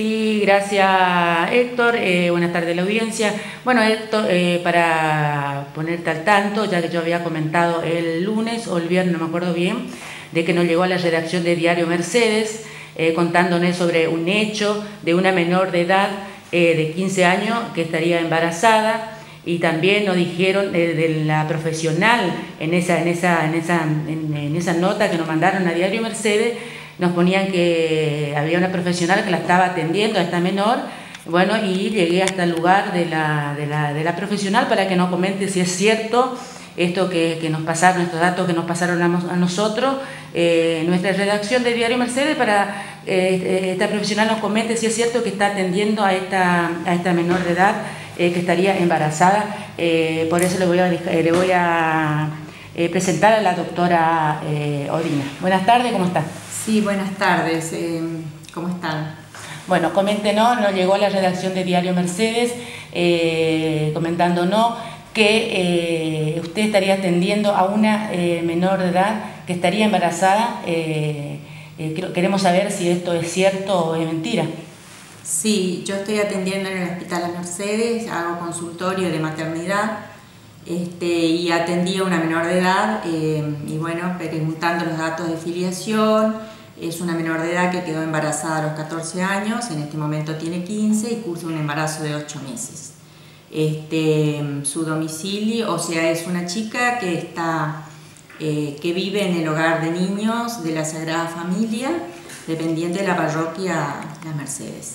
Sí, gracias Héctor. Buenas tardes a la audiencia. Bueno, Héctor, para ponerte al tanto, ya que yo había comentado el lunes o el viernes, no me acuerdo bien, de que nos llegó a la redacción de Diario Mercedes contándonos sobre un hecho de una menor de edad de 15 años que estaría embarazada, y también nos dijeron de la profesional en esa nota que nos mandaron a Diario Mercedes. Nos ponían que había una profesional que la estaba atendiendo a esta menor. Bueno, y llegué hasta el lugar de la profesional para que nos comente si es cierto esto que nos pasaron, estos datos que nos pasaron a nosotros, nuestra redacción de Diario Mercedes, para esta profesional nos comente si es cierto que está atendiendo a esta menor de edad que estaría embarazada. Por eso le voy a presentar a la doctora Odina. Buenas tardes, ¿cómo está? Sí, buenas tardes. ¿Cómo están? Bueno, coméntenos, nos llegó a la redacción de Diario Mercedes comentándonos que usted estaría atendiendo a una menor de edad que estaría embarazada. Queremos saber si esto es cierto o es mentira. Sí, yo estoy atendiendo en el Hospital Las Mercedes, hago consultorio de maternidad y atendí a una menor de edad y bueno, preguntando los datos de filiación. Es una menor de edad que quedó embarazada a los 14 años, en este momento tiene 15 y cursa un embarazo de 8 meses. Su domicilio, o sea, es una chica que vive en el hogar de niños de la Sagrada Familia, dependiente de la parroquia Las Mercedes.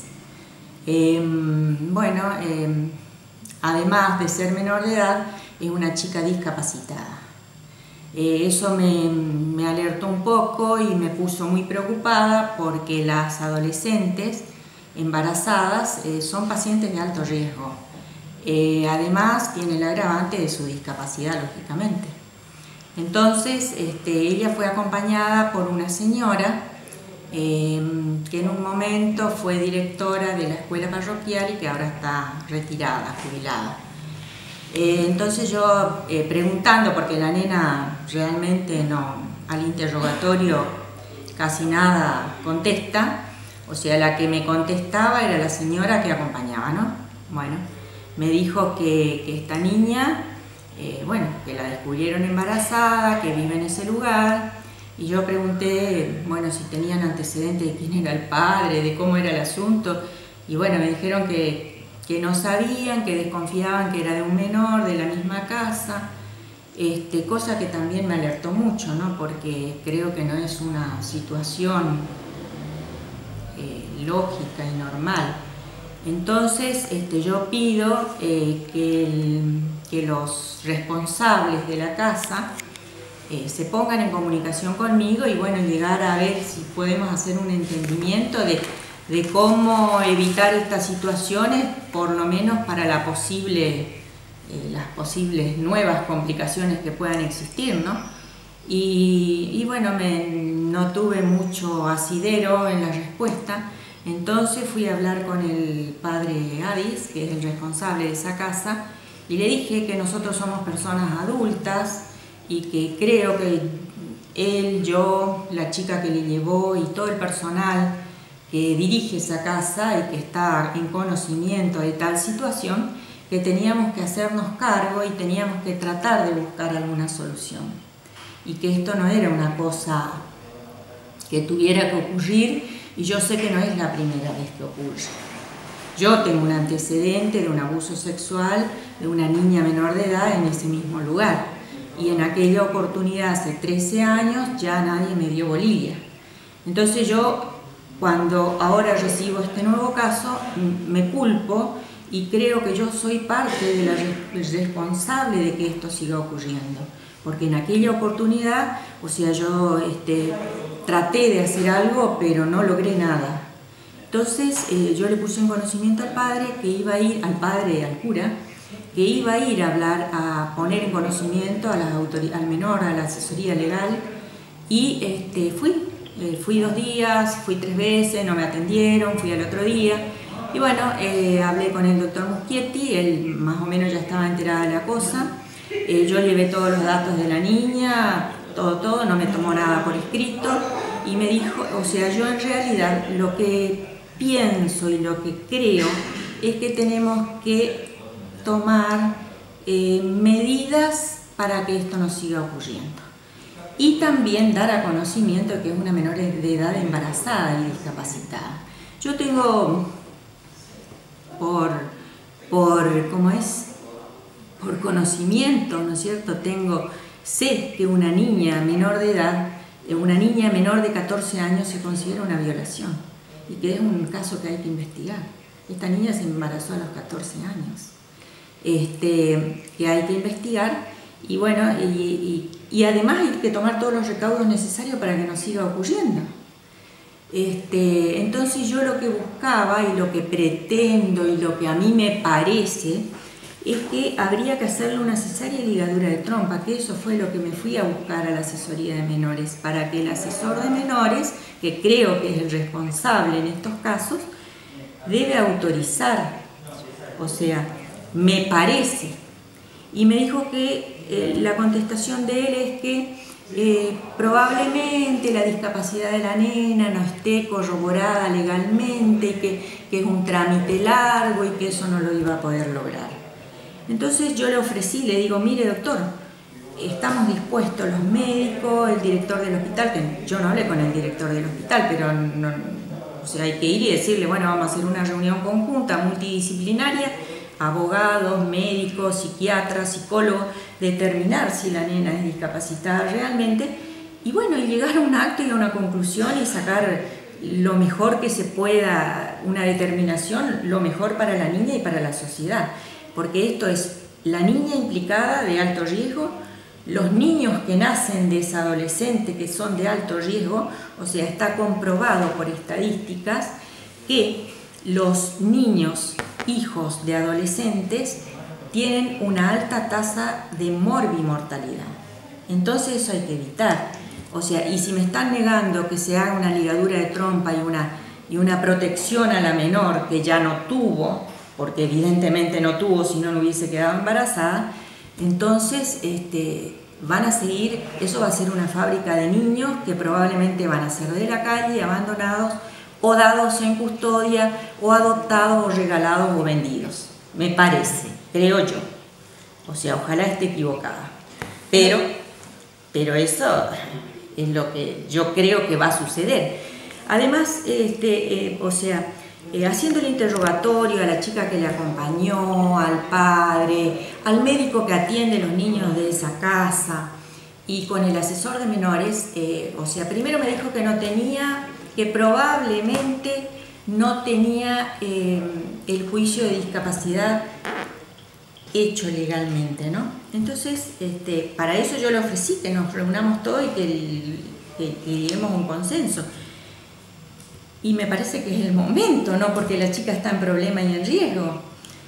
Además de ser menor de edad, es una chica discapacitada. Eso me alertó un poco y me puso muy preocupada, porque las adolescentes embarazadas son pacientes de alto riesgo. Además tiene el agravante de su discapacidad, lógicamente. Entonces ella fue acompañada por una señora que en un momento fue directora de la escuela parroquial y que ahora está retirada, jubilada. Entonces yo preguntando, porque la nena realmente al interrogatorio casi nada contesta, o sea, la que me contestaba era la señora que acompañaba, ¿no? Bueno, me dijo que esta niña, que la descubrieron embarazada, que vive en ese lugar, y yo pregunté, bueno, si tenían antecedentes de quién era el padre, de cómo era el asunto, y bueno, me dijeron que no sabían, que desconfiaban que era de un menor de la misma casa, cosa que también me alertó mucho, ¿no? Porque creo que no es una situación lógica y normal. Entonces yo pido que los responsables de la casa se pongan en comunicación conmigo y bueno, llegar a ver si podemos hacer un entendimiento de cómo evitar estas situaciones, por lo menos para las posibles nuevas complicaciones que puedan existir, ¿no? Y bueno, no tuve mucho asidero en la respuesta, entonces fui a hablar con el padre Adis, que es el responsable de esa casa, y le dije que nosotros somos personas adultas y que creo que él, yo, la chica que le llevó y todo el personal que dirige esa casa y que está en conocimiento de tal situación, que teníamos que hacernos cargo y teníamos que tratar de buscar alguna solución. Y que esto no era una cosa que tuviera que ocurrir, y yo sé que no es la primera vez que ocurre. Yo tengo un antecedente de un abuso sexual de una niña menor de edad en ese mismo lugar, y en aquella oportunidad, hace 13 años, ya nadie me dio bolilla. Entonces yo, cuando ahora recibo este nuevo caso, me culpo y creo que yo soy parte de la responsable de que esto siga ocurriendo. Porque en aquella oportunidad, o sea, yo traté de hacer algo, pero no logré nada. Entonces yo le puse en conocimiento al padre que iba a ir, al cura, que iba a ir a hablar, a poner en conocimiento a al menor, a la asesoría legal, y fui 2 días, fui 3 veces, no me atendieron, fui al otro día, y bueno, hablé con el doctor Muschietti, él más o menos ya estaba enterada de la cosa, yo llevé todos los datos de la niña, todo, no me tomó nada por escrito, y me dijo, o sea, yo en realidad lo que pienso y lo que creo es que tenemos que tomar medidas para que esto no siga ocurriendo. Y también dar a conocimiento que es una menor de edad embarazada y discapacitada. Yo tengo, ¿cómo es? Por conocimiento, ¿no es cierto? Sé que una niña menor de edad, una niña menor de 14 años se considera una violación y que es un caso que hay que investigar. Esta niña se embarazó a los 14 años, que hay que investigar y bueno, y además hay que tomar todos los recaudos necesarios para que no siga ocurriendo. Entonces yo lo que buscaba y lo que pretendo y lo que a mí me parece es que habría que hacerle una cesárea y ligadura de trompa, que eso fue lo que me fui a buscar a la asesoría de menores, para que el asesor de menores, que creo que es el responsable en estos casos, debe autorizar, o sea, me parece. Y me dijo que la contestación de él es que probablemente la discapacidad de la nena no esté corroborada legalmente, que es un trámite largo y que eso no lo iba a poder lograr. Entonces yo le ofrecí, le digo, mire doctor, estamos dispuestos los médicos, el director del hospital, que yo no hablé con el director del hospital, pero no, o sea, hay que ir y decirle, bueno, vamos a hacer una reunión conjunta, multidisciplinaria, abogados, médicos, psiquiatras, psicólogos, determinar si la nena es discapacitada realmente, y bueno, y llegar a un acto y a una conclusión y sacar lo mejor que se pueda, una determinación, lo mejor para la niña y para la sociedad. Porque esto es la niña implicada de alto riesgo, los niños que nacen de esa adolescente que son de alto riesgo, o sea, está comprobado por estadísticas que los niños, hijos de adolescentes, tienen una alta tasa de morbimortalidad. Entonces eso hay que evitar. O sea, y si me están negando que se haga una ligadura de trompa y una protección a la menor que ya no tuvo, porque evidentemente no tuvo, si no hubiese quedado embarazada, entonces van a seguir, eso va a ser una fábrica de niños que probablemente van a ser de la calle, abandonados, o dados en custodia, o adoptados, o regalados, o vendidos. Me parece, creo yo. O sea, ojalá esté equivocada. Pero eso es lo que yo creo que va a suceder. Además, o sea, haciendo el interrogatorio a la chica que le acompañó, al padre, al médico que atiende a los niños de esa casa y con el asesor de menores, o sea, primero me dijo que probablemente no tenía el juicio de discapacidad hecho legalmente, ¿no? Entonces, para eso yo le ofrecí que nos reunamos todos y que lleguemos a un consenso. Y me parece que es el momento, ¿no? Porque la chica está en problema y en riesgo.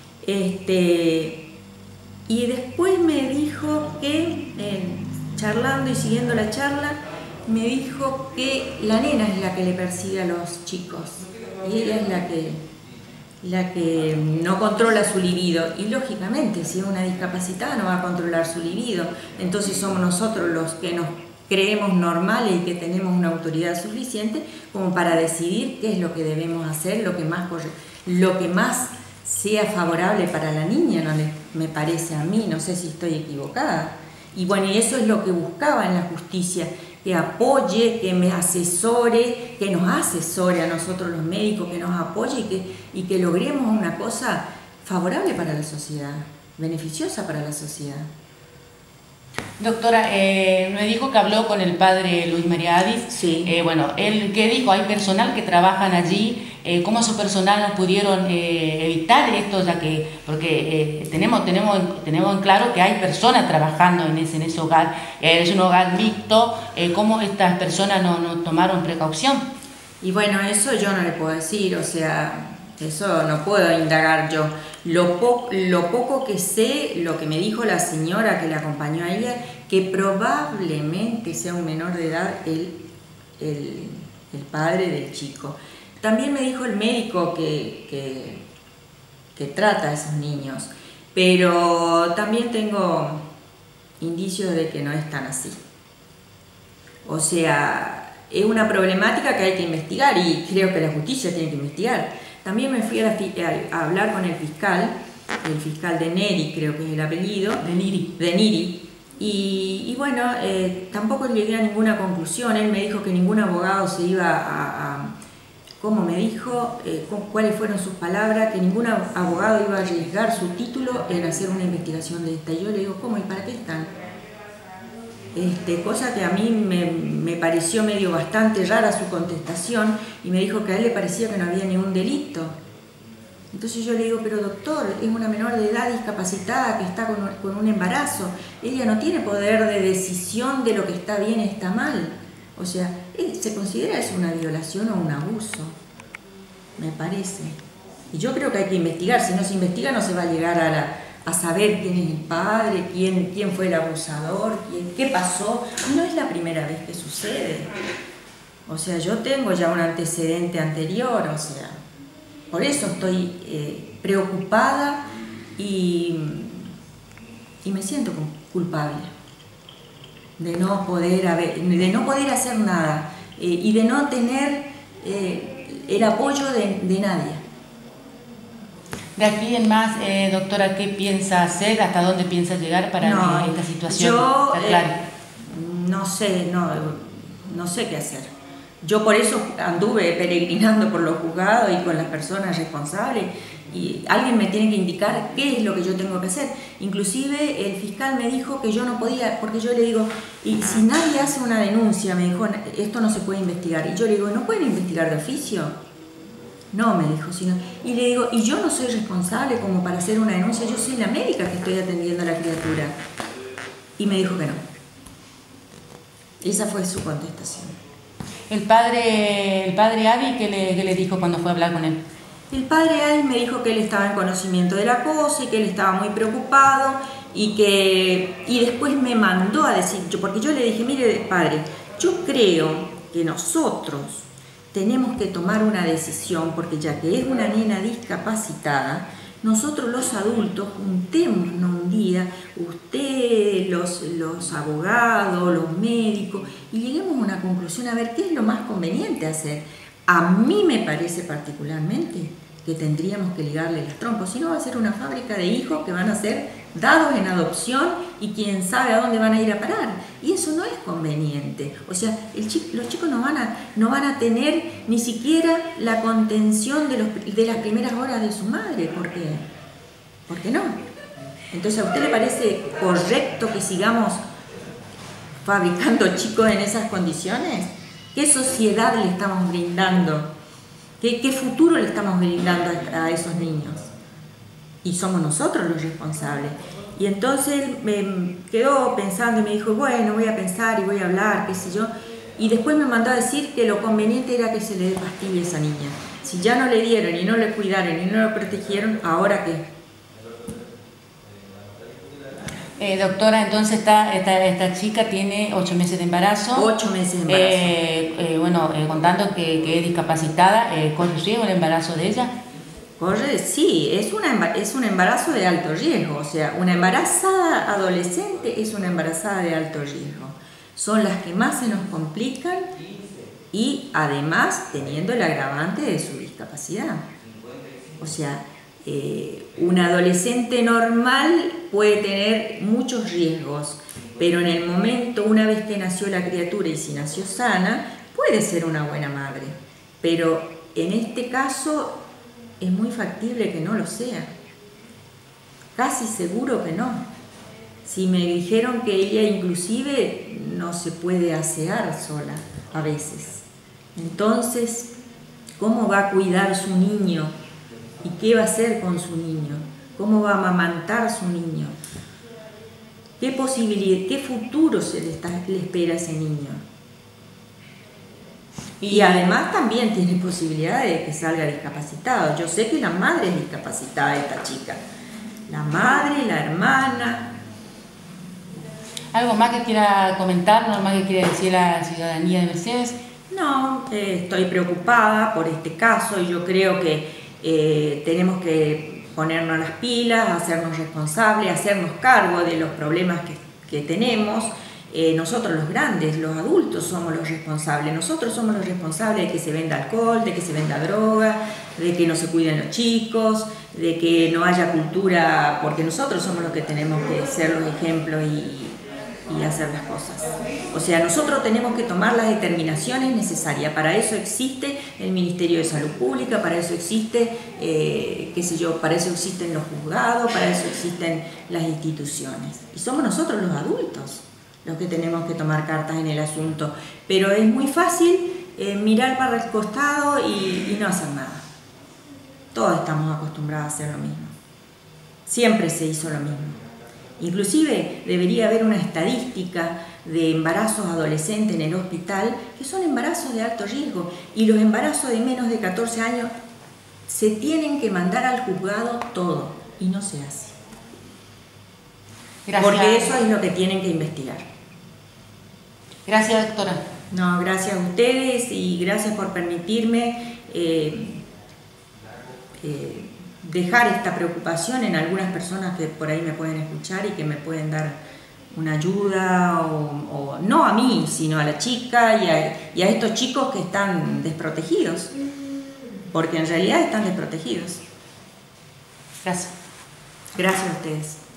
Y después me dijo que, charlando y siguiendo la charla, me dijo que la nena es la que le persigue a los chicos. Y ella es la que no controla su libido. Y lógicamente, si es una discapacitada no va a controlar su libido. Entonces somos nosotros los que nos creemos normales y que tenemos una autoridad suficiente como para decidir qué es lo que debemos hacer, lo que más sea favorable para la niña, ¿no? Me parece a mí, no sé si estoy equivocada. Y bueno, y eso es lo que buscaba en la justicia, que apoye, que me asesore, que nos asesore a nosotros los médicos, que nos apoye y que logremos una cosa favorable para la sociedad, beneficiosa para la sociedad. Doctora, me dijo que habló con el padre Luis María Adis. Sí. Bueno, él, ¿qué dijo? Hay personal que trabajan allí. ¿Cómo su personal no pudieron evitar esto? Ya que, porque tenemos en claro que hay personas trabajando en ese hogar. Es un hogar mixto. ¿Cómo estas personas no tomaron precaución? Y bueno, eso yo no le puedo decir, o sea, eso no puedo indagar yo. Lo poco que sé, lo que me dijo la señora que le acompañó a ella, que probablemente sea un menor de edad el padre del chico. También me dijo el médico que trata a esos niños, pero también tengo indicios de que no es tan así. O sea, es una problemática que hay que investigar y creo que la justicia tiene que investigar. También me fui a hablar con el fiscal de Neri, creo que es el apellido. De Neri. Y bueno, tampoco llegué a ninguna conclusión. Él me dijo que ningún abogado se iba ¿cómo me dijo? ¿Cuáles fueron sus palabras? Que ningún abogado iba a arriesgar su título en hacer una investigación de esta. Y yo le digo, ¿cómo? ¿Y para qué están? Cosa que a mí me pareció medio bastante rara su contestación, y me dijo que a él le parecía que no había ningún delito. Entonces yo le digo, pero doctor, es una menor de edad discapacitada que está con un embarazo, ella no tiene poder de decisión de lo que está bien y está mal. O sea, ¿se considera eso una violación o un abuso? Me parece. Y yo creo que hay que investigar. Si no se investiga no se va a llegar a saber quién es el padre, quién fue el abusador, qué pasó. Y no es la primera vez que sucede. O sea, yo tengo ya un antecedente anterior, o sea, por eso estoy preocupada y me siento culpable de no poder hacer nada y de no tener el apoyo de nadie. De aquí en más, doctora, ¿qué piensa hacer? ¿Hasta dónde piensa llegar para que esta situación se aclare? No sé qué hacer. Yo por eso anduve peregrinando por los juzgados y con las personas responsables, y alguien me tiene que indicar qué es lo que yo tengo que hacer. Inclusive el fiscal me dijo que yo no podía, porque yo le digo, y si nadie hace una denuncia, me dijo, esto no se puede investigar. Y yo le digo, ¿no pueden investigar de oficio? No, me dijo, y le digo, y yo no soy responsable como para hacer una denuncia, yo soy la médica que estoy atendiendo a la criatura. Y me dijo que no. Esa fue su contestación. ¿El padre Adi qué le dijo cuando fue a hablar con él? El padre Adi me dijo que él estaba en conocimiento de la cosa y que él estaba muy preocupado y después me mandó a decir, porque yo le dije, mire padre, yo creo que nosotros tenemos que tomar una decisión, porque ya que es una nena discapacitada, nosotros los adultos juntémonos un día, usted, los abogados, los médicos, y lleguemos a una conclusión a ver qué es lo más conveniente hacer. A mí me parece particularmente que tendríamos que ligarle los trompos, si no va a ser una fábrica de hijos que van a ser dados en adopción y quién sabe a dónde van a ir a parar. Y eso no es conveniente. O sea, los chicos no van a tener ni siquiera la contención de las primeras horas de su madre. ¿Por qué? ¿Por qué no? Entonces, ¿a usted le parece correcto que sigamos fabricando chicos en esas condiciones? ¿Qué sociedad le estamos brindando? ¿Qué futuro le estamos brindando a esos niños? Y somos nosotros los responsables. Y entonces él me quedó pensando y me dijo, bueno, voy a pensar y voy a hablar, qué sé yo. Y después me mandó a decir que lo conveniente era que se le dé pastilla a esa niña. Si ya no le dieron y no le cuidaron y no lo protegieron, ¿ahora qué? Doctora, entonces esta chica tiene 8 meses de embarazo. 8 meses de embarazo. Contando que es discapacitada, ¿corre riesgo el embarazo de ella? Sí, es un embarazo de alto riesgo. O sea, una embarazada adolescente es una embarazada de alto riesgo. Son las que más se nos complican y además teniendo el agravante de su discapacidad. O sea, un adolescente normal puede tener muchos riesgos, pero en el momento, una vez que nació la criatura y si nació sana, puede ser una buena madre. Pero en este caso es muy factible que no lo sea. Casi seguro que no. Si me dijeron que ella inclusive no se puede asear sola a veces. Entonces, ¿cómo va a cuidar su niño? ¿Y qué va a hacer con su niño? ¿Cómo va a amamantar su niño? ¿Qué posibilidad, qué futuro le espera a ese niño? Y además también tiene posibilidad de que salga discapacitado. Yo sé que la madre es discapacitada de esta chica. La madre, la hermana. ¿Algo más que quiera comentar? ¿Algo más que quiera decir a la ciudadanía de Mercedes? No, estoy preocupada por este caso y yo creo que tenemos que ponernos las pilas, hacernos responsables, hacernos cargo de los problemas que tenemos nosotros los grandes, los adultos somos los responsables. Nosotros somos los responsables de que se venda alcohol, de que se venda droga, de que no se cuiden los chicos, de que no haya cultura, porque nosotros somos los que tenemos que ser los ejemplos y hacer las cosas. O sea, nosotros tenemos que tomar las determinaciones necesarias. Para eso existe el Ministerio de Salud Pública, para eso existe, qué sé yo, para eso existen los juzgados, para eso existen las instituciones. Y somos nosotros los adultos los que tenemos que tomar cartas en el asunto. Pero es muy fácil mirar para el costado y no hacer nada. Todos estamos acostumbrados a hacer lo mismo. Siempre se hizo lo mismo. Inclusive debería haber una estadística de embarazos adolescentes en el hospital que son embarazos de alto riesgo, y los embarazos de menos de 14 años se tienen que mandar al juzgado todo, y no se hace. Gracias. Porque eso es lo que tienen que investigar. Gracias, doctora. No, gracias a ustedes y gracias por permitirme dejar esta preocupación en algunas personas que por ahí me pueden escuchar y que me pueden dar una ayuda, o no a mí, sino a la chica y a estos chicos que están desprotegidos, porque en realidad están desprotegidos. Gracias. Gracias a ustedes.